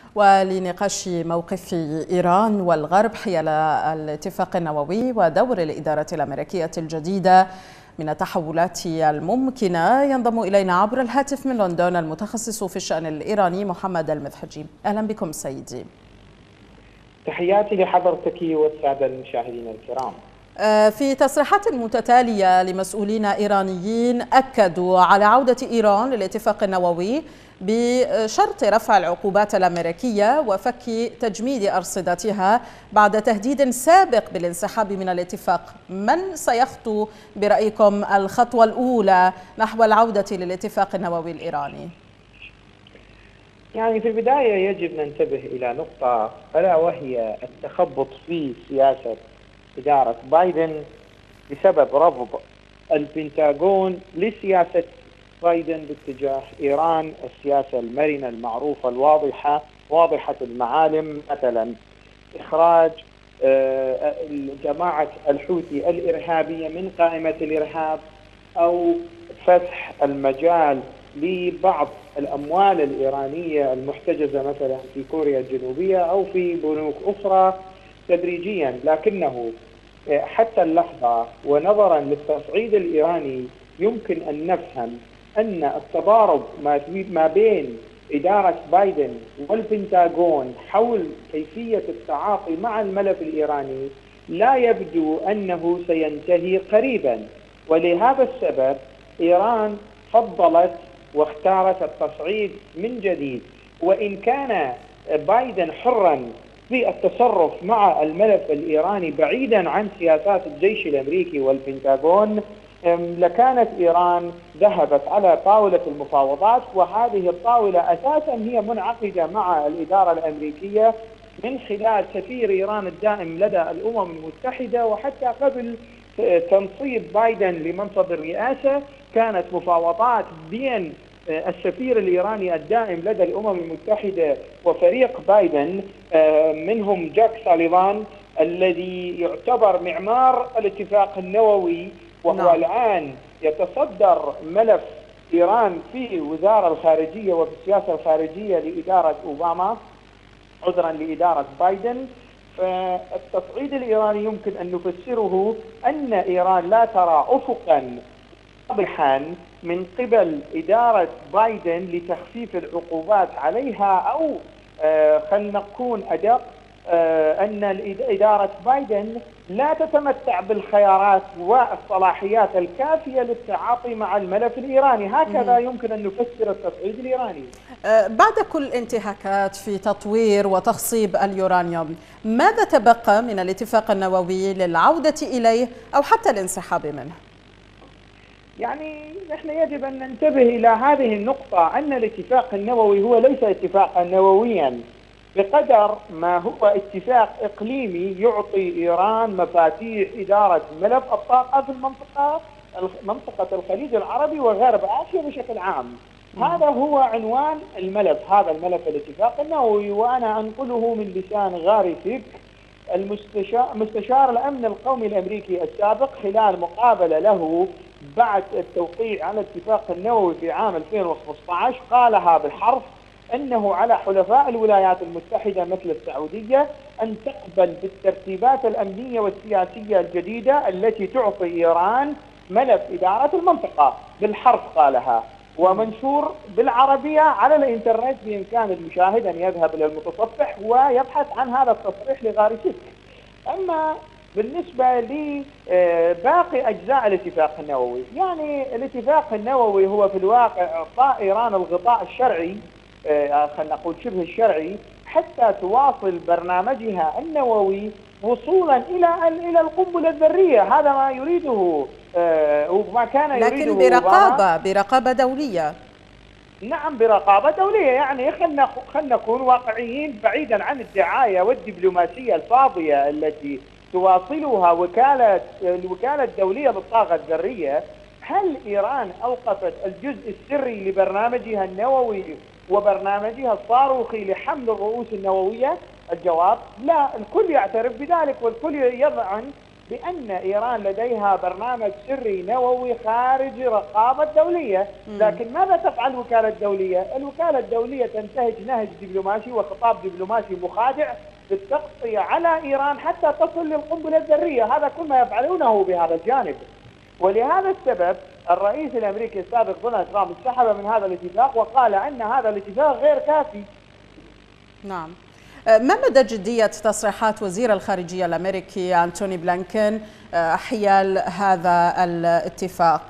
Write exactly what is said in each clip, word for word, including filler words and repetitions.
ولنقاش موقف إيران والغرب حيال الاتفاق النووي ودور الإدارة الأمريكية الجديدة من التحولات الممكنة، ينضم إلينا عبر الهاتف من لندن المتخصص في الشأن الإيراني محمد المذحجي. أهلا بكم سيدي. تحياتي لحضرتك والسادة المشاهدين الكرام. في تصريحات متتالية لمسؤولين إيرانيين أكدوا على عودة إيران للاتفاق النووي بشرط رفع العقوبات الأمريكية وفك تجميد أرصدتها بعد تهديد سابق بالانسحاب من الاتفاق. من سيخطو برأيكم الخطوة الأولى نحو العودة للاتفاق النووي الإيراني؟ يعني في البداية يجب ننتبه إلى نقطة، ألا وهي التخبط في سياسة إدارة بايدن بسبب رفض البنتاغون لسياسة بايدن باتجاه إيران، السياسة المرنة المعروفة الواضحة واضحة المعالم، مثلا إخراج جماعة الحوثي الإرهابية من قائمة الإرهاب، أو فتح المجال لبعض الأموال الإيرانية المحتجزة مثلا في كوريا الجنوبية أو في بنوك أخرى تدريجيا. لكنه حتى اللحظة ونظرا للتصعيد الإيراني يمكن أن نفهم أن التضارب ما بين إدارة بايدن والبنتاغون حول كيفية التعاطي مع الملف الإيراني لا يبدو أنه سينتهي قريبا، ولهذا السبب إيران فضلت واختارت التصعيد من جديد. وإن كان بايدن حرا في التصرف مع الملف الإيراني بعيدا عن سياسات الجيش الأمريكي والبنتاغون، لكانت إيران ذهبت على طاولة المفاوضات، وهذه الطاولة أساسا هي منعقدة مع الإدارة الأمريكية من خلال سفير إيران الدائم لدى الأمم المتحدة. وحتى قبل تنصيب بايدن لمنصب الرئاسة كانت مفاوضات بين السفير الإيراني الدائم لدى الأمم المتحدة وفريق بايدن، منهم جاك ساليفان الذي يعتبر معمار الاتفاق النووي، وهو نعم. الآن يتصدر ملف إيران في الوزارة الخارجية وفي السياسة الخارجية لإدارة أوباما، عذرا لإدارة بايدن. فالتصعيد الإيراني يمكن أن نفسره أن إيران لا ترى أفقا واضحا من قبل إدارة بايدن لتخفيف العقوبات عليها، أو آه خلينا نكون أدق، آه أن إدارة بايدن لا تتمتع بالخيارات والصلاحيات الكافية للتعاطي مع الملف الإيراني. هكذا يمكن أن نفسر التصعيد الإيراني. بعد كل الانتهاكات في تطوير وتخصيب اليورانيوم، ماذا تبقى من الاتفاق النووي للعودة إليه أو حتى الانسحاب منه؟ يعني نحن يجب أن ننتبه إلى هذه النقطة، أن الاتفاق النووي هو ليس اتفاقا نوويا بقدر ما هو اتفاق إقليمي يعطي إيران مفاتيح إدارة ملف الطاقة في المنطقة منطقة الخليج العربي وغرب آسيا بشكل عام. م. هذا هو عنوان الملف، هذا الملف الاتفاق النووي. وأنا أنقله من لسان غاري فيك المستشار مستشار الأمن القومي الأمريكي السابق خلال مقابلة له بعد التوقيع على الاتفاق النووي في عام ألفين وخمسة عشر، قالها بالحرف أنه على حلفاء الولايات المتحدة مثل السعودية أن تقبل بالترتيبات الأمنية والسياسية الجديدة التي تعطي إيران ملف إدارة المنطقة. بالحرف قالها، ومنشور بالعربية على الإنترنت، بإمكان المشاهد أن يذهب إلى المتصفح ويبحث عن هذا التصريح لغارسيك. أما بالنسبة لباقي أجزاء الاتفاق النووي، يعني الاتفاق النووي هو في الواقع إعطاء إيران الغطاء الشرعي، خلينا نقول شبه الشرعي، حتى تواصل برنامجها النووي وصولا إلى إلى القنبلة الذرية. هذا ما يريده وما كان يريده، لكن برقابة برقابة دولية. نعم، برقابة دولية. يعني خلنا خلنا نكون واقعيين، بعيدا عن الدعاية والدبلوماسية الفاضية التي تواصلها وكالة الوكالة الدولية للطاقة الذرية. هل إيران أوقفت الجزء السري لبرنامجها النووي وبرنامجها الصاروخي لحمل الرؤوس النووية؟ الجواب لا، الكل يعترف بذلك والكل يضعن بأن إيران لديها برنامج سري نووي خارج رقابة دولية. لكن ماذا تفعل الوكالة الدولية؟ الوكالة الدولية تنتهج نهج دبلوماسي وخطاب دبلوماسي مخادع بالتغطية على إيران حتى تصل للقنبلة الذرية. هذا كل ما يفعلونه بهذا الجانب. ولهذا السبب الرئيس الأمريكي السابق دونالد ترامب انسحب من هذا الاتفاق وقال أن هذا الاتفاق غير كافي. نعم. ما مدى جدية تصريحات وزير الخارجية الأمريكي أنتوني بلينكن حيال هذا الاتفاق؟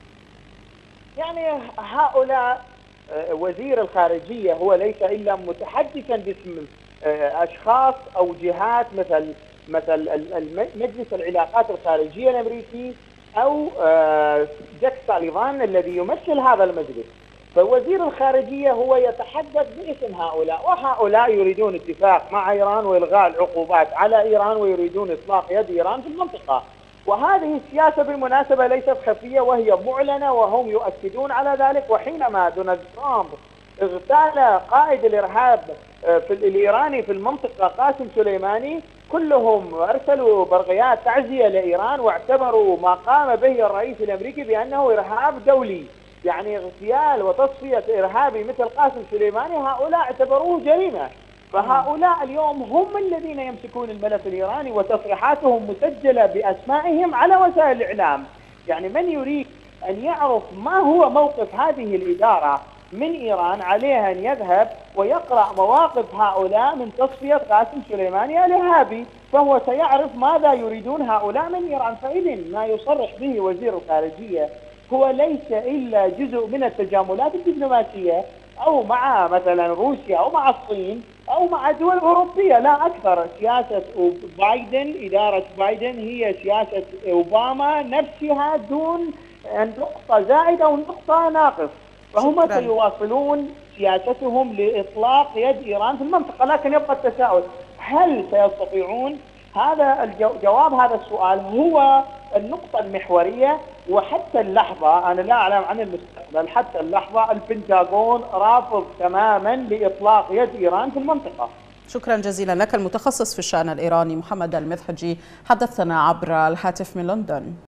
يعني هؤلاء وزير الخارجية هو ليس إلا متحدثا باسم أشخاص أو جهات مثل مثل مجلس العلاقات الخارجية الأمريكي أو جاك ساليفان الذي يمثل هذا المجلس. فوزير الخارجية هو يتحدث باسم هؤلاء، وهؤلاء يريدون اتفاق مع إيران وإلغاء العقوبات على إيران ويريدون إطلاق يد إيران في المنطقة. وهذه السياسة بالمناسبة ليست خفية وهي معلنة وهم يؤكدون على ذلك. وحينما دونالد ترامب اغتال قائد الإرهاب في الإيراني في المنطقة قاسم سليماني كلهم أرسلوا برقيات تعزية لإيران واعتبروا ما قام به الرئيس الأمريكي بأنه إرهاب دولي. يعني اغتيال وتصفية إرهابي مثل قاسم سليماني هؤلاء اعتبروه جريمة. فهؤلاء اليوم هم الذين يمسكون الملف الإيراني وتصريحاتهم مسجلة بأسمائهم على وسائل الإعلام. يعني من يريد أن يعرف ما هو موقف هذه الإدارة من إيران عليه أن يذهب ويقرأ مواقف هؤلاء من تصفية قاسم سليماني الإرهابي، فهو سيعرف ماذا يريدون هؤلاء من إيران. فإذن ما يصرح به وزير الخارجية هو ليس إلا جزء من التجاملات الدبلوماسية أو مع مثلا روسيا أو مع الصين أو مع دول أوروبية لا أكثر. سياسة بايدن، إدارة بايدن هي سياسة أوباما نفسها دون نقطة زائدة ونقطة ناقص. فهم سيواصلون سياستهم لإطلاق يد إيران في المنطقة. لكن يبقى التساؤل، هل سيستطيعون؟ هذا الجواب هذا السؤال هو النقطة المحورية. وحتى اللحظة أنا لا أعلم عن المستقبل، حتى اللحظة البنتاغون رافض تماما لإطلاق يد إيران في المنطقة. شكرا جزيلا لك المتخصص في الشأن الإيراني محمد المذحجي، حدثنا عبر الهاتف من لندن.